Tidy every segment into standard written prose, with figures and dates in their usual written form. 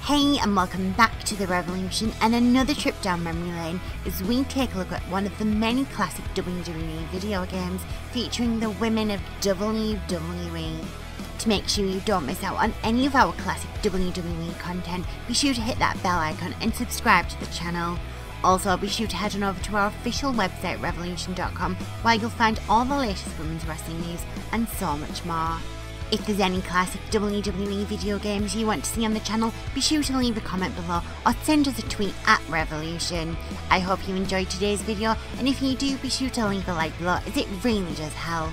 Hey and welcome back to The Revolution and another trip down memory lane as we take a look at one of the many classic WWE video games featuring the women of WWE. To make sure you don't miss out on any of our classic WWE content, be sure to hit that bell icon and subscribe to the channel. Also, be sure to head on over to our official website revolution.com where you'll find all the latest women's wrestling news and so much more. If there's any classic WWE video games you want to see on the channel, be sure to leave a comment below or send us a tweet at Revolution. I hope you enjoyed today's video, and if you do, be sure to leave a like below as it really does help.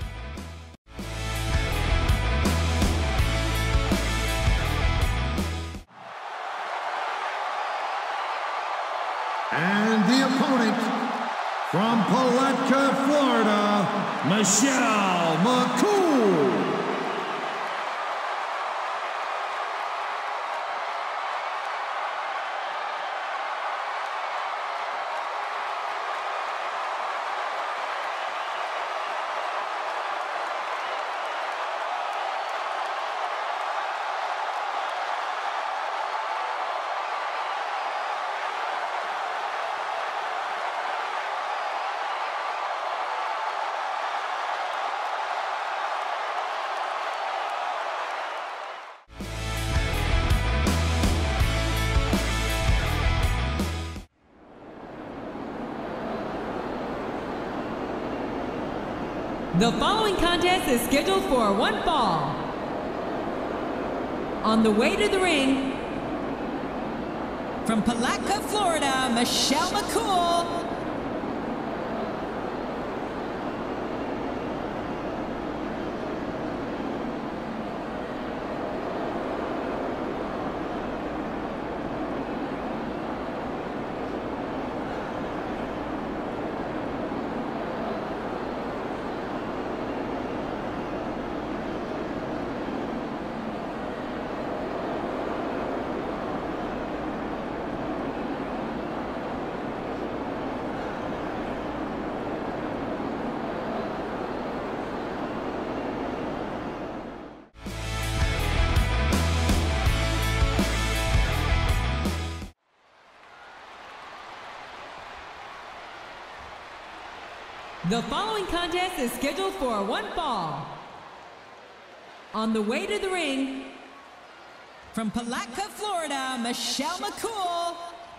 And the opponent, from Palatka, Florida, Michelle McCool. The following contest is scheduled for one fall. On the way to the ring, from Palatka, Florida, Michelle McCool. The following contest is scheduled for one fall. On the way to the ring, from Palatka, Florida, Michelle McCool.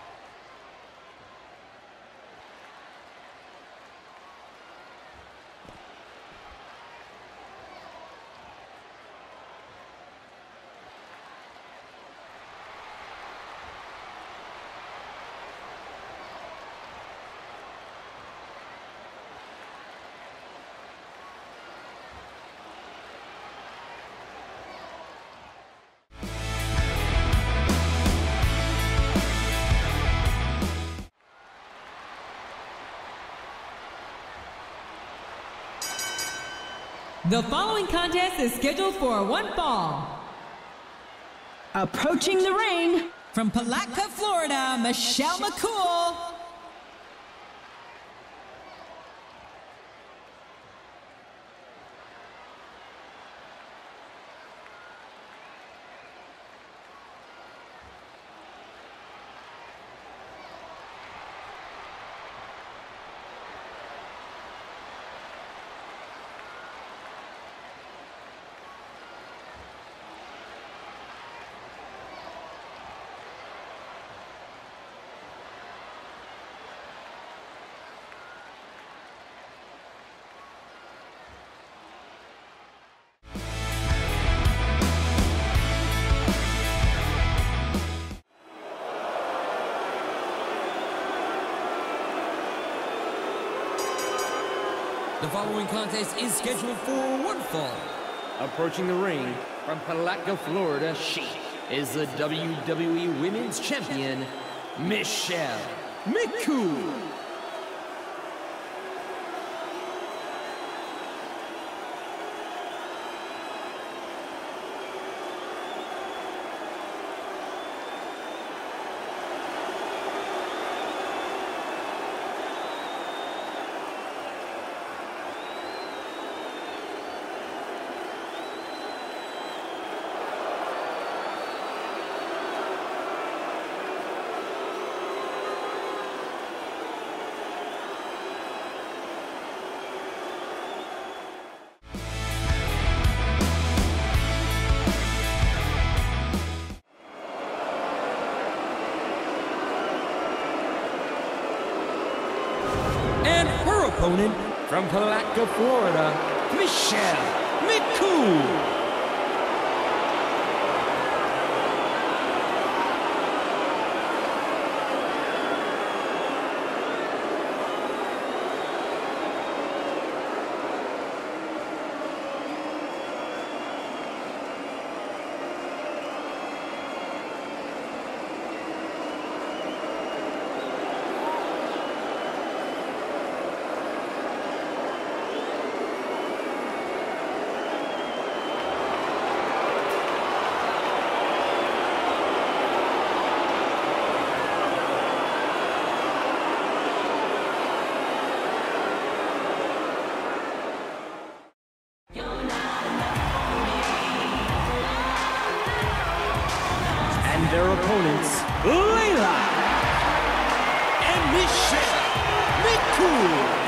The following contest is scheduled for one fall. Approaching the ring, from Palatka, Florida, Michelle McCool. The following contest is scheduled for one fall. Approaching the ring from Palatka, Florida, she is the WWE Women's Champion, Michelle McCool. opponent, from Palatka, Florida, Michelle McCool. Their opponents, Layla and Michelle McCool.